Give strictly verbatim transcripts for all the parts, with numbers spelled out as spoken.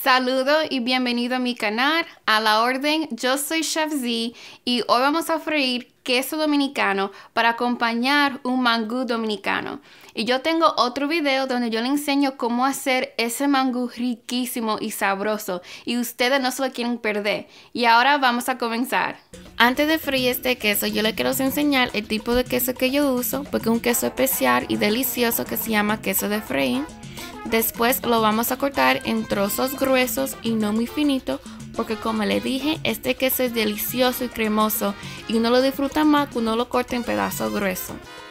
Saludo y bienvenido a mi canal. A la orden, yo soy Chef Z y hoy vamos a freír queso dominicano para acompañar un mangú dominicano. Y yo tengo otro video donde yo le enseño cómo hacer ese mangú riquísimo y sabroso y ustedes no se lo quieren perder. Y ahora vamos a comenzar. Antes de freír este queso, yo les quiero enseñar el tipo de queso que yo uso, porque es un queso especial y delicioso que se llama queso de freír. Después lo vamos a cortar en trozos gruesos y no muy finitos, porque como les dije, este queso es delicioso y cremoso y uno lo disfruta más que uno lo corta en pedazos gruesos.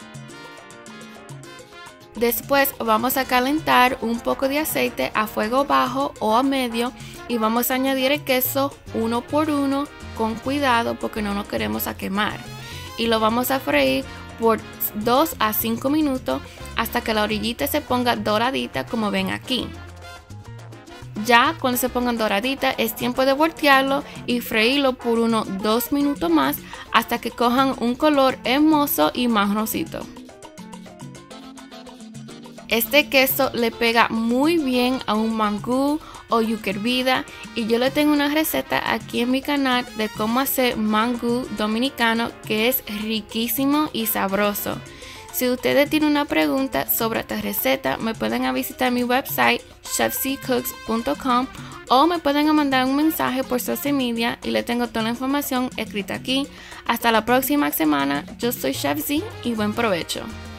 Después vamos a calentar un poco de aceite a fuego bajo o a medio y vamos a añadir el queso uno por uno con cuidado porque no nos queremos a quemar. Y lo vamos a freír por dos a cinco minutos hasta que la orillita se ponga doradita como ven aquí. Ya cuando se pongan doraditas es tiempo de voltearlo y freírlo por unos dos minutos más hasta que cojan un color hermoso y marroncito. Este queso le pega muy bien a un mangú o yuca hervida y yo le tengo una receta aquí en mi canal de cómo hacer mangú dominicano que es riquísimo y sabroso. Si ustedes tienen una pregunta sobre esta receta, me pueden visitar mi website chef z cooks punto com o me pueden mandar un mensaje por social media y le tengo toda la información escrita aquí. Hasta la próxima semana, yo soy Chef Z y buen provecho.